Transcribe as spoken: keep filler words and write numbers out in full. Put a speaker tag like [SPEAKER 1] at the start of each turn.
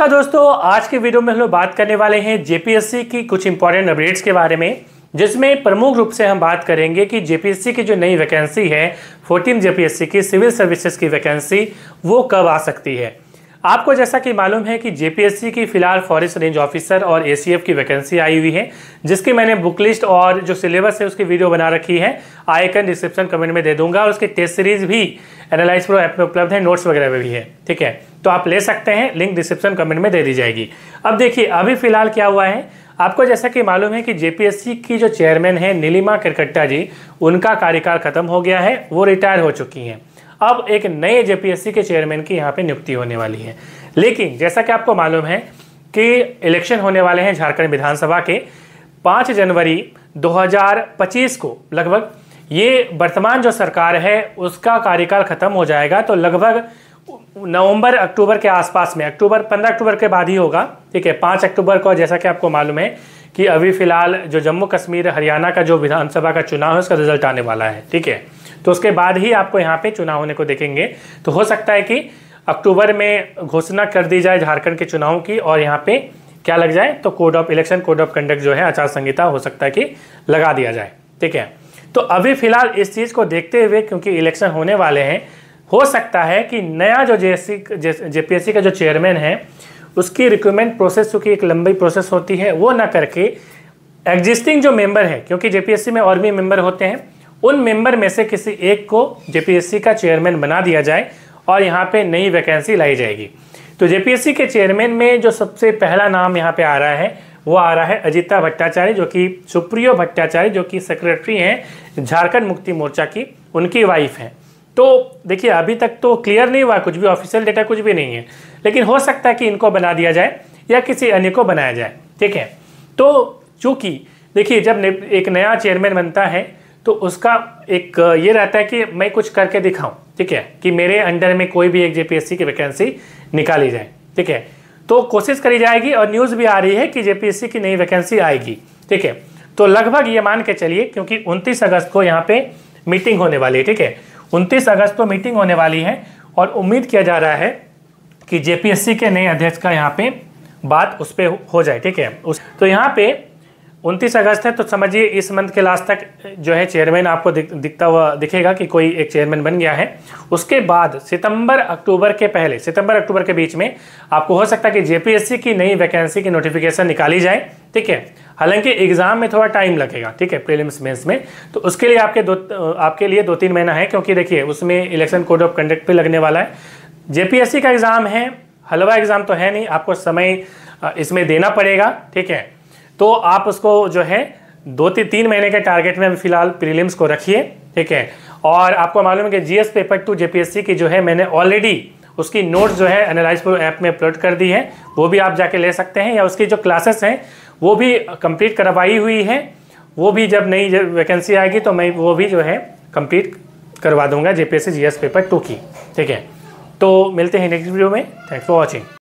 [SPEAKER 1] नमस्कार दोस्तों, आज के वीडियो में हम लोग बात करने वाले हैं जेपीएससी की कुछ इंपॉर्टेंट अपडेट्स के बारे में, जिसमें प्रमुख रूप से हम बात करेंगे कि जेपीएससी की जो नई वैकेंसी है फोर्टीन जेपीएससी की सिविल सर्विसेज की वैकेंसी वो कब आ सकती है। आपको जैसा कि मालूम है कि जेपीएससी की फिलहाल फॉरेस्ट रेंज ऑफिसर और एसीएफ की वैकेंसी आई हुई है, जिसकी मैंने बुक लिस्ट और जो सिलेबस है उसकी वीडियो बना रखी है। आइकन डिस्क्रिप्शन कमेंट में दे दूंगा और उसकी टेस्ट सीरीज भी एनालाइज प्रो ऐप में उपलब्ध है, नोट्स वगैरह में भी है। ठीक है, तो आप ले सकते हैं, लिंक डिस्क्रिप्शन कमेंट में दे दी जाएगी। अब देखिए अभी फिलहाल क्या हुआ है, आपको जैसा कि मालूम है कि जेपीएससी की जो चेयरमैन है नीलिमा किरकट्टा जी, उनका कार्यकाल खत्म हो गया है, वो रिटायर हो चुकी हैं। अब एक नए जेपीएससी के चेयरमैन की यहाँ पे नियुक्ति होने वाली है। लेकिन जैसा कि आपको मालूम है कि इलेक्शन होने वाले हैं झारखंड विधानसभा के पाँच जनवरी दो हज़ार पच्चीस को लगभग। ये वर्तमान जो सरकार है उसका कार्यकाल खत्म हो जाएगा, तो लगभग नवंबर अक्टूबर के आसपास में, अक्टूबर पंद्रह अक्टूबर के बाद ही होगा। ठीक है, पाँच अक्टूबर को जैसा कि आपको मालूम है कि अभी फिलहाल जो जम्मू कश्मीर हरियाणा का जो विधानसभा का चुनाव है उसका रिजल्ट आने वाला है। ठीक है, तो उसके बाद ही आपको यहाँ पे चुनाव होने को देखेंगे। तो हो सकता है कि अक्टूबर में घोषणा कर दी जाए झारखंड के चुनाव की और यहाँ पे क्या लग जाए, तो code of election code of conduct जो है आचार संहिता हो सकता है कि लगा दिया जाए। ठीक है, तो अभी फिलहाल इस चीज़ को देखते हुए, क्योंकि इलेक्शन होने वाले हैं, हो सकता है कि नया जो जेएससी जेपीएससी का जो चेयरमैन है उसकी रिक्रूटमेंट प्रोसेस, चूँकि एक लंबी प्रोसेस होती है, वो ना करके एग्जिस्टिंग जो मेंबर है, क्योंकि जेपीएससी में और भी मेंबर होते हैं, उन मेंबर में से किसी एक को जेपीएससी का चेयरमैन बना दिया जाए और यहाँ पे नई वैकेंसी लाई जाएगी। तो जेपीएससी के चेयरमैन में जो सबसे पहला नाम यहाँ पे आ रहा है वो आ रहा है अजिता भट्टाचार्य, जो कि सुप्रियो भट्टाचार्य, जो कि सेक्रेटरी हैं झारखंड मुक्ति मोर्चा की, उनकी वाइफ हैं। तो देखिए अभी तक तो क्लियर नहीं हुआ, कुछ भी ऑफिशियल डेटा कुछ भी नहीं है, लेकिन हो सकता है कि इनको बना दिया जाए या किसी अन्य को बनाया जाए। ठीक है, तो चूँकि देखिए जब एक नया चेयरमैन बनता है तो उसका एक ये रहता है कि मैं कुछ करके दिखाऊं। ठीक है, कि मेरे अंडर में कोई भी एक जेपीएससी की वैकेंसी निकाली जाए। ठीक है, तो कोशिश करी जाएगी और न्यूज़ भी आ रही है कि जेपीएससी की नई वैकेंसी आएगी। ठीक है, तो लगभग ये मान के चलिए, क्योंकि उनतीस अगस्त को यहाँ पे मीटिंग होने वाली है। ठीक है, उनतीस अगस्त को मीटिंग होने वाली है और उम्मीद किया जा रहा है कि जेपीएससी के नए अध्यक्ष का यहाँ पे बात उस पर हो जाए। ठीक है, उस तो यहाँ पे उनतीस अगस्त है, तो समझिए इस मंथ के लास्ट तक जो है चेयरमैन आपको दिख, दिखता हुआ दिखेगा कि कोई एक चेयरमैन बन गया है। उसके बाद सितंबर अक्टूबर के पहले, सितंबर अक्टूबर के बीच में आपको हो सकता है कि जेपीएससी की नई वैकेंसी की नोटिफिकेशन निकाली जाए। ठीक है, हालांकि एग्जाम में थोड़ा टाइम लगेगा। ठीक है, प्रीलिम्स मेंस में, तो उसके लिए आपके दो आपके लिए दो तीन महीना है, क्योंकि देखिए उसमें इलेक्शन कोड ऑफ कंडक्ट पे लगने वाला है। जेपीएससी का एग्जाम है, हलवा एग्जाम तो है नहीं, आपको समय इसमें देना पड़ेगा। ठीक है, तो आप उसको जो है दो ती, तीन महीने के टारगेट में फिलहाल प्रीलिम्स को रखिए। ठीक है, और आपको मालूम है कि जीएस पेपर टू जेपीएससी की जो है मैंने ऑलरेडी उसकी नोट्स जो है एनालाइज प्रो ऐप में अपलोड कर दी है, वो भी आप जाके ले सकते हैं, या उसकी जो क्लासेस हैं वो भी कंप्लीट करवाई हुई है। वो भी जब नई वैकेंसी आएगी तो मैं वो भी जो है कंप्लीट करवा दूंगा जेपीएससी जीएस पेपर टू की। ठीक है, तो मिलते हैं नेक्स्ट वीडियो में। Thanks for watching.